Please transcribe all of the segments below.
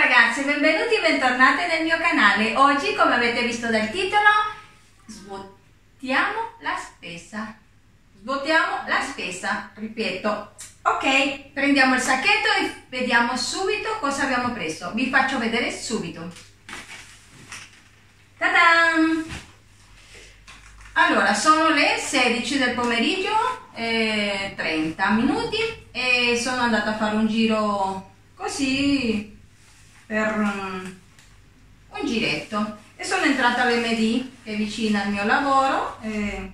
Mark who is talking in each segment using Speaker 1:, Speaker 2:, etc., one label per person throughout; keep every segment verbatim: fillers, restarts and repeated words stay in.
Speaker 1: ragazzi, benvenuti e bentornati nel mio canale. Oggi, come avete visto dal titolo, svuotiamo la spesa. Svuotiamo la spesa, ripeto. Ok, prendiamo il sacchetto e vediamo subito cosa abbiamo preso. Vi faccio vedere subito. Ta-da! Allora, sono le sedici del pomeriggio, eh, trenta minuti, e sono andata a fare un giro così per um, un giretto e sono entrata all'M D che è vicina al mio lavoro. E...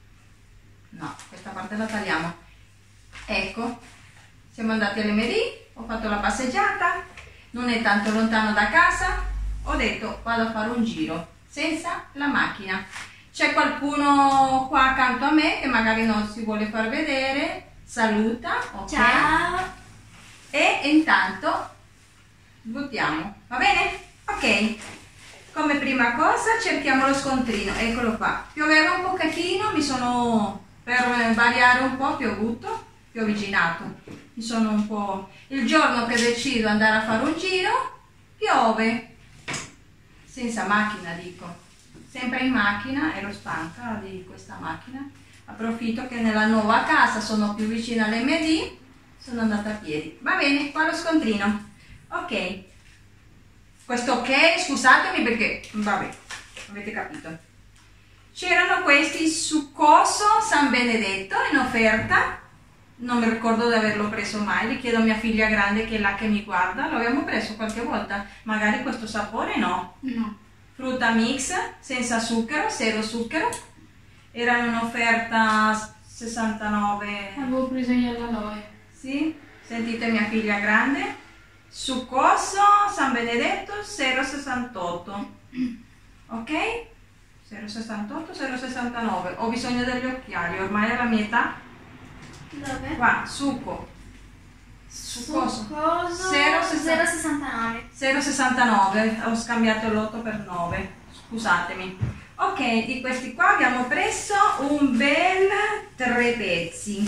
Speaker 1: no, questa parte la tagliamo. Ecco, siamo andati all'M D, ho fatto la passeggiata, non è tanto lontano da casa, ho detto vado a fare un giro senza la macchina. C'è qualcuno qua accanto a me che magari non si vuole far vedere, saluta, ok?
Speaker 2: Ciao!
Speaker 1: E intanto buttiamo, va bene? Ok, come prima cosa cerchiamo lo scontrino, eccolo qua. Pioveva un pochettino, mi sono, per variare un po', piovuto, pioviginato. Mi sono un po', il giorno che decido andare a fare un giro, piove, senza macchina dico. Sempre in macchina, ero stanca di questa macchina, approfitto che nella nuova casa sono più vicina all'M D, sono andata a piedi. Va bene, qua lo scontrino. Ok, questo ok, scusatemi perché, vabbè, avete capito. C'erano questi succoso San Benedetto in offerta, non mi ricordo di averlo preso mai, li chiedo a mia figlia grande che è là che mi guarda, lo abbiamo preso qualche volta, magari questo sapore no.
Speaker 2: No.
Speaker 1: Frutta mix, senza zucchero, zero zucchero, era in offerta sessantanove.
Speaker 2: Avevo preso io l'aloe.
Speaker 1: Sì, sentite mia figlia grande. Succoso San Benedetto zero virgola sessantotto. Ok? zero virgola sessantotto, zero virgola sessantanove. Ho bisogno degli occhiali, ormai alla mia età.
Speaker 2: Dove?
Speaker 1: Qua, succo. Succoso.
Speaker 2: zero virgola sessantanove.
Speaker 1: zero virgola sessantanove, ho scambiato l'otto per nove, scusatemi. Ok, di questi qua abbiamo preso un bel tre pezzi.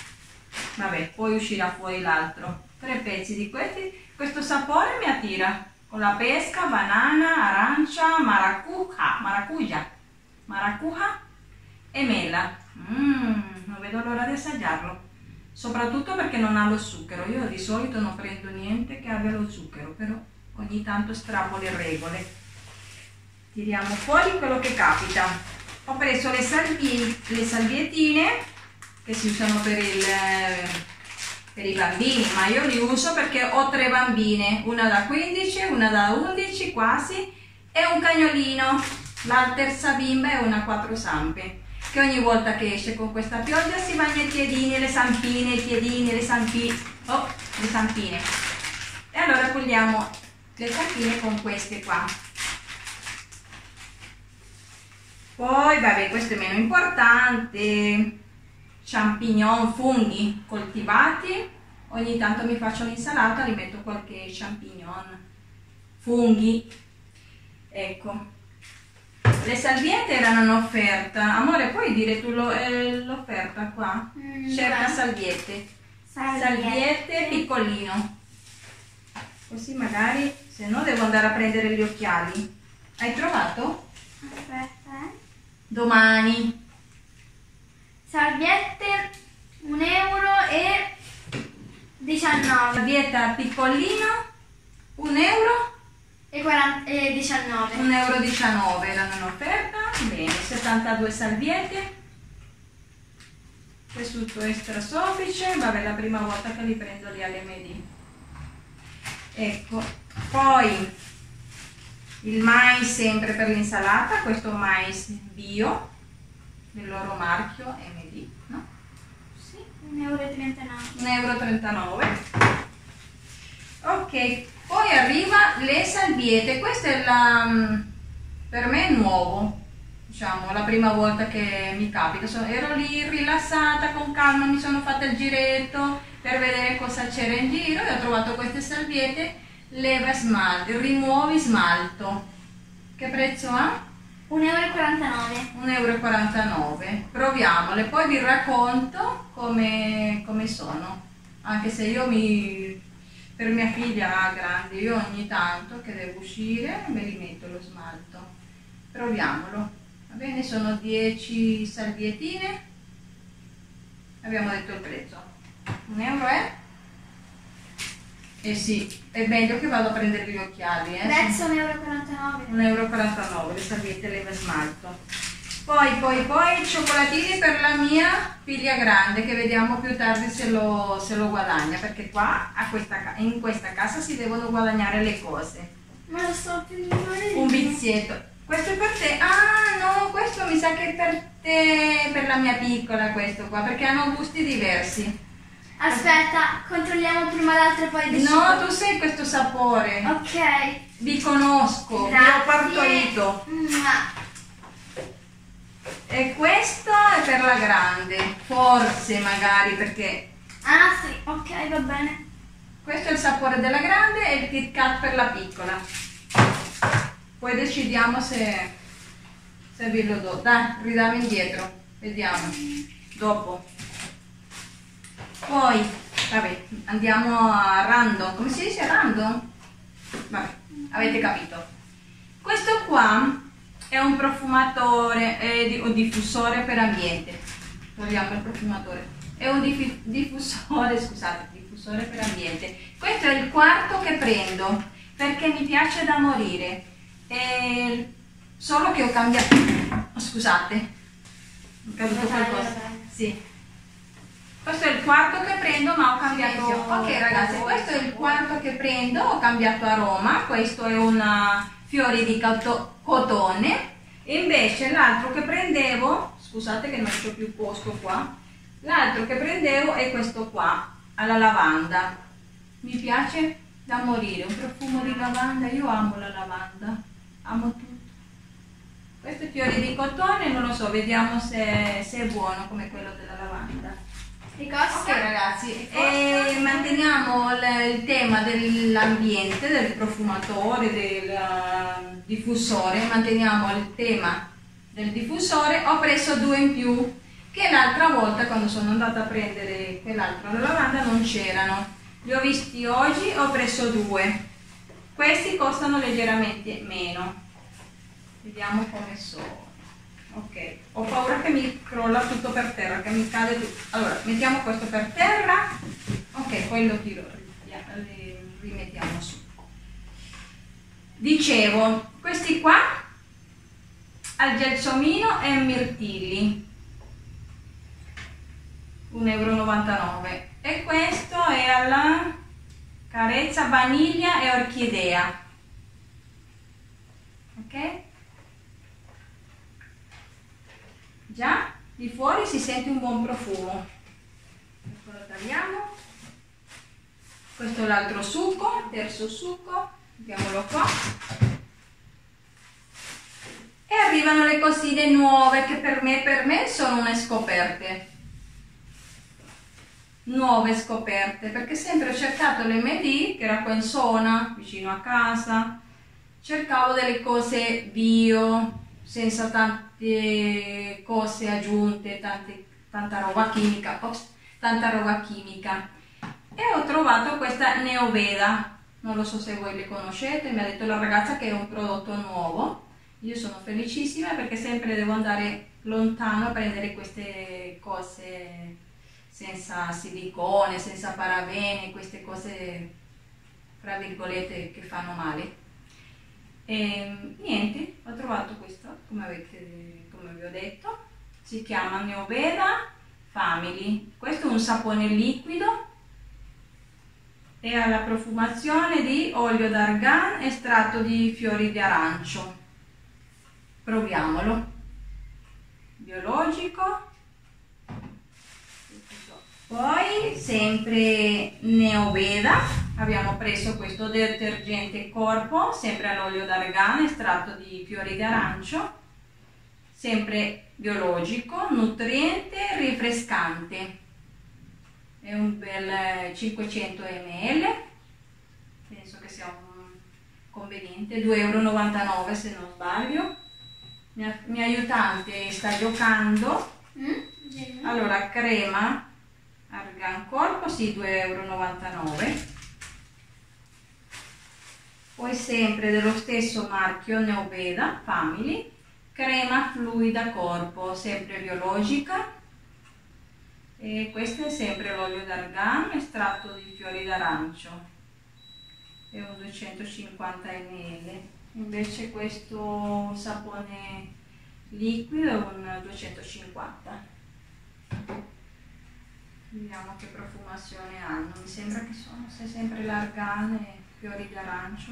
Speaker 1: Vabbè, poi uscirà fuori l'altro. Tre pezzi di questi. Questo sapore mi attira. Con la pesca, banana, arancia, maracuja, maracuja, maracuja e mela. Mmm, non vedo l'ora di assaggiarlo. Soprattutto perché non ha lo zucchero. Io di solito non prendo niente che abbia lo zucchero, però ogni tanto strappo le regole. Tiriamo fuori quello che capita. Ho preso le, salvi le salviettine che si usano per, il, per i bambini, ma io li uso perché ho tre bambine, una da quindici, una da undici quasi e un cagnolino, la terza bimba è una quattro zampe, che ogni volta che esce con questa pioggia si bagna i piedini, le zampine, i piedini, le zampine, oh, le zampine. E allora puliamo le zampine con queste qua. Poi, vabbè, questo è meno importante, champignon, funghi coltivati. Ogni tanto mi faccio l'insalata, li metto qualche champignon, funghi, ecco. Le salviette erano in offerta. Amore, puoi dire tu l'offerta qua? Mm, cerca salviette. Salviette. Salviette piccolino. Così magari, se no devo andare a prendere gli occhiali. Hai trovato?
Speaker 2: Aspetta, eh.
Speaker 1: Domani.
Speaker 2: Salviette un euro e diciannove.
Speaker 1: Salvietta piccolino un euro.
Speaker 2: E, quaranta, e diciannove.
Speaker 1: un euro e diciannove erano in offerta. Bene, settantadue salviette. Tessuto extra soffice. Vabbè, la prima volta che li prendo lì all'M D. Ecco, poi il mais sempre per l'insalata, questo mais bio del loro marchio M D, no?
Speaker 2: Sì, un euro e trentanove.
Speaker 1: un euro e trentanove. Ok, poi arriva le salviette, questa è la, per me è nuovo, diciamo, la prima volta che mi capita. So, ero lì rilassata, con calma, mi sono fatta il giretto per vedere cosa c'era in giro e ho trovato queste salviette, leva smalto, rimuovi smalto. Che prezzo ha?
Speaker 2: un euro e quarantanove.
Speaker 1: un euro e quarantanove. Proviamole, poi vi racconto come, come sono, anche se io mi per mia figlia grande. Io ogni tanto che devo uscire me li metto lo smalto. Proviamolo, va bene? Sono dieci salviettine, abbiamo detto il prezzo, un euro è? Eh sì, è meglio che vado a prendere gli occhiali, eh?
Speaker 2: Prezzo un euro e quarantanove.
Speaker 1: un euro e quarantanove le salviette leva smalto. Poi, poi, poi cioccolatini per la mia figlia grande, che vediamo più tardi se lo, se lo guadagna, perché qua a questa, in questa casa si devono guadagnare le cose.
Speaker 2: Ma lo sto prendendo.
Speaker 1: Un vizietto. Questo è per te? Ah no, questo mi sa che è per te, per la mia piccola questo qua, perché hanno gusti diversi.
Speaker 2: Aspetta, controlliamo prima l'altro e poi decido.
Speaker 1: No, tu sai questo sapore.
Speaker 2: Ok.
Speaker 1: Vi conosco, vi ho
Speaker 2: Grazie.
Speaker 1: partorito.
Speaker 2: Mua.
Speaker 1: E questo è per la grande, forse magari, perché
Speaker 2: Ah sì, ok, va bene.
Speaker 1: questo è il sapore della grande e il Kit Kat per la piccola. Poi decidiamo se, se ve lo do. Dai, ridammi indietro, vediamo, dopo. Poi, vabbè, andiamo a random. Come si dice random? Vabbè, avete capito. Questo qua è un profumatore eh, o diffusore per ambiente. Togliamo il profumatore. È un dif diffusore, scusate, diffusore per ambiente. Questo è il quarto che prendo perché mi piace da morire. E solo che ho cambiato. Oh, scusate, ho caduto qualcosa. Sì. Questo è il quarto che prendo, ma ho cambiato. Ok ragazzi, questo è il quarto che prendo, ho cambiato aroma. Questo è un fiori di cotone. E invece l'altro che prendevo, scusate che non c'ho più posto qua, l'altro che prendevo è questo qua, alla lavanda. Mi piace da morire, un profumo di lavanda, io amo la lavanda, amo tutto. Questo è fiori di cotone, non lo so, vediamo se, se è buono come quello della lavanda.
Speaker 2: Di costa?
Speaker 1: Ok ragazzi, e manteniamo il, il tema dell'ambiente, del profumatore, del uh, diffusore, manteniamo il tema del diffusore. Ho preso due in più, che l'altra volta quando sono andata a prendere quell'altro alla lavanda non c'erano. Li ho visti oggi, ho preso due. Questi costano leggermente meno. Vediamo come sono. Ok, ho paura che mi crolla tutto per terra, che mi cade tutto. Allora, mettiamo questo per terra. Ok, poi lo tiro, rimettiamo su. Dicevo, questi qua al gelsomino e mirtilli, un euro e novantanove. E questo è alla carezza vaniglia e orchidea. Ok? Già di fuori si sente un buon profumo. Ecco, lo tagliamo. Questo è l'altro succo, terzo succo, mettiamolo qua. E arrivano le cosine nuove che per me, per me sono une scoperte. Nuove scoperte, perché sempre ho cercato l'M D che era qua in zona, vicino a casa. Cercavo delle cose bio, senza tante cose aggiunte, tante, tanta roba chimica, ops, tanta roba chimica. E ho trovato questa Neoveda, non lo so se voi le conoscete, mi ha detto la ragazza che è un prodotto nuovo. Io sono felicissima perché sempre devo andare lontano a prendere queste cose senza silicone, senza parabene, queste cose tra virgolette che fanno male. E niente, ho trovato questo, come, avete, come vi ho detto, si chiama Neoveda Family. Questo è un sapone liquido e ha la profumazione di olio d'argan, estratto di fiori di arancio. Proviamolo. Biologico. Poi sempre Neoveda, abbiamo preso questo detergente corpo, sempre all'olio d'argan, estratto di fiori di arancio, sempre biologico, nutriente, rinfrescante. È un bel cinquecento millilitri, penso che sia un conveniente, due euro e novantanove se non sbaglio. Mia, mia aiutante sta giocando.
Speaker 2: Mm?
Speaker 1: Allora, crema argan corpo, sì, due euro e novantanove. Poi sempre dello stesso marchio Neoveda Family, crema fluida corpo, sempre biologica. E questo è sempre l'olio d'argan, estratto di fiori d'arancio, è un duecentocinquanta millilitri. Invece questo sapone liquido è un duecentocinquanta. Vediamo che profumazione hanno. Mi sembra che sono se sempre l'argan e fiori d'arancio.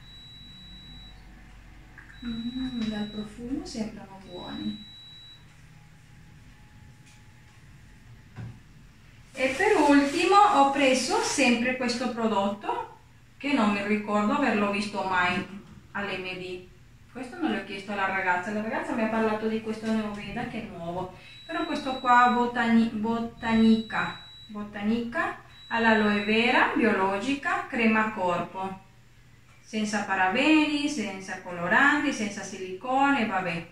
Speaker 1: Mm, dal profumo sembrano buoni. E per ultimo ho preso sempre questo prodotto che non mi ricordo averlo visto mai all'M D. Questo non l'ho chiesto alla ragazza, la ragazza mi ha parlato di questo Neoveda che è nuovo, però questo qua Botani, Botanica, Botanica all'aloe vera biologica, crema corpo, senza parabeni, senza coloranti, senza silicone, vabbè,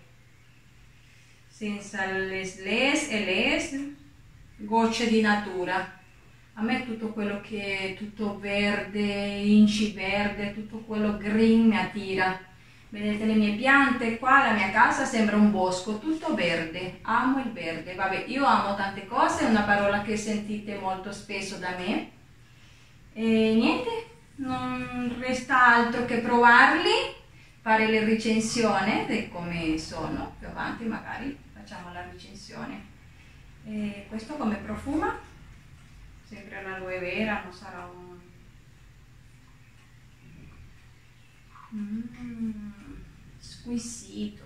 Speaker 1: senza les les e les, gocce di natura. A me tutto quello che è tutto verde, inci verde, tutto quello green mi attira. Vedete le mie piante qua, la mia casa sembra un bosco, tutto verde, amo il verde. Vabbè, io amo tante cose, è una parola che sentite molto spesso da me. E niente, non resta altro che provarli, fare le recensioni di come sono. Più avanti magari facciamo la recensione. E questo come profuma? Sempre l'aloe vera, non sarà un... Mm, squisito.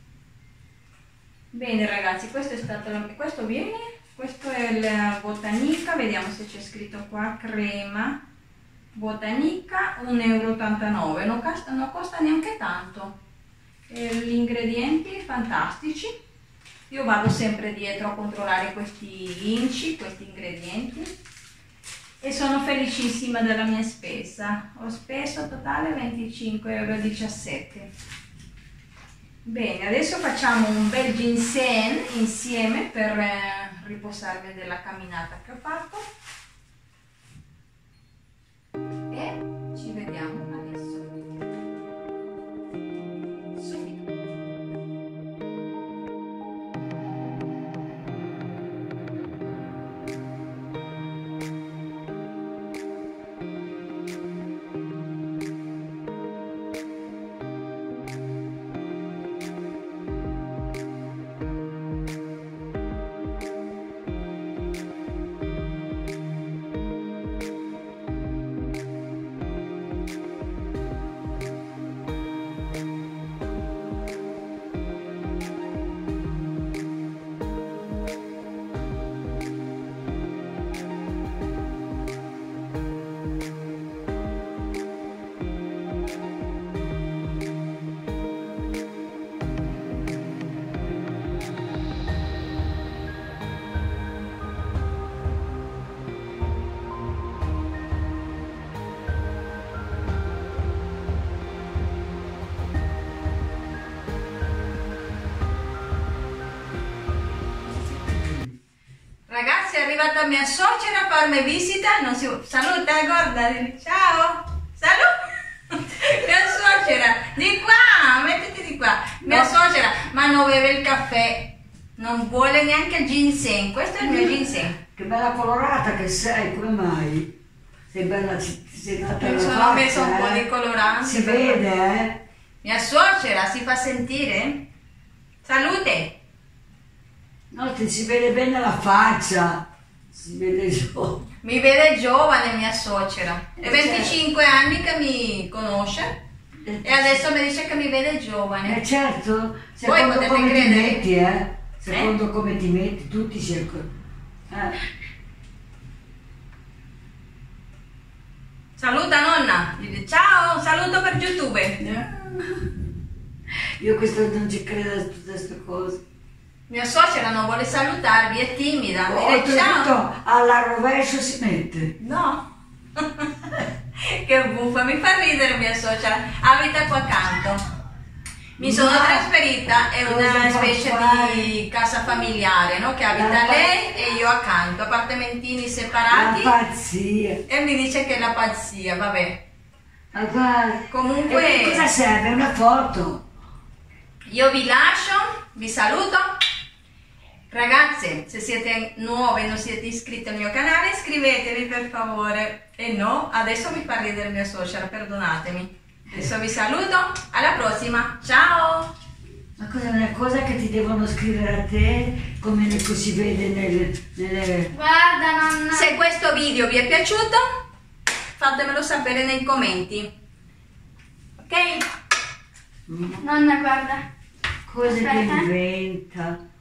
Speaker 1: Bene ragazzi, questo è stato la... questo viene, questo è il Botanica, vediamo se c'è scritto qua, crema Botanica, un euro e ottantanove, non costa, non costa neanche tanto. E gli ingredienti fantastici. Io vado sempre dietro a controllare questi inci, questi ingredienti. E sono felicissima della mia spesa. Ho speso totale venticinque e diciassette euro. Bene, adesso facciamo un bel ginseng insieme per eh, riposarmi della camminata che ho fatto. E ci vediamo adesso. Subito. Ragazzi, è arrivata mia suocera a farmi visita, non si... saluta, guarda, ciao, saluta, mia suocera, di qua, mettiti di qua, mia no. suocera, ma non beve il caffè, non vuole neanche il ginseng, questo è il mio ginseng.
Speaker 3: Che bella colorata che sei, come mai? Sei bella, ti sei data
Speaker 1: Mi
Speaker 3: la
Speaker 1: sono
Speaker 3: faccia,
Speaker 1: messo un
Speaker 3: eh?
Speaker 1: po' di colorante.
Speaker 3: Si vede, eh?
Speaker 1: Mia suocera, si fa sentire? Salute!
Speaker 3: No, ti si vede bene la faccia, si vede giù.
Speaker 1: Mi vede giovane mia suocera, è venticinque anni che mi conosce e adesso mi dice che mi vede giovane.
Speaker 3: Eh certo,
Speaker 1: Voi
Speaker 3: secondo
Speaker 1: potete
Speaker 3: come
Speaker 1: credere.
Speaker 3: ti metti, eh? Secondo eh? come ti metti, tutti cercano. Eh.
Speaker 1: Saluta nonna, gli dice ciao, un saluto per YouTube.
Speaker 3: Eh. Io questo non ci credo a tutte queste cose.
Speaker 1: Mia suocera non vuole salutarvi, è timida. Mi dice ciao.
Speaker 3: Alla rovescio si mette.
Speaker 1: No. Che buffa, mi fa ridere mia suocera. Abita qua accanto. Mi sono
Speaker 3: Ma
Speaker 1: trasferita, è una specie
Speaker 3: fare?
Speaker 1: di casa familiare, no? Che abita
Speaker 3: La
Speaker 1: lei e io accanto, appartamentini separati.
Speaker 3: La pazzia.
Speaker 1: E mi dice che è la pazzia, vabbè.
Speaker 3: Ma guarda,
Speaker 1: Comunque-
Speaker 3: e cosa serve? Una foto?
Speaker 1: Io vi lascio, vi saluto. Ragazze, se siete nuove e non siete iscritte al mio canale, iscrivetevi per favore. E no, adesso mi parli del mio social, perdonatemi. Adesso vi saluto, alla prossima, ciao!
Speaker 3: Ma cosa è una cosa che ti devono scrivere a te, come ne- si vede nelle... nelle...
Speaker 2: Guarda, nonna.
Speaker 1: Se questo video vi è piaciuto, fatemelo sapere nei commenti. Ok?
Speaker 2: Nonna, guarda.
Speaker 3: cose che
Speaker 2: Aspetta.
Speaker 3: inventa.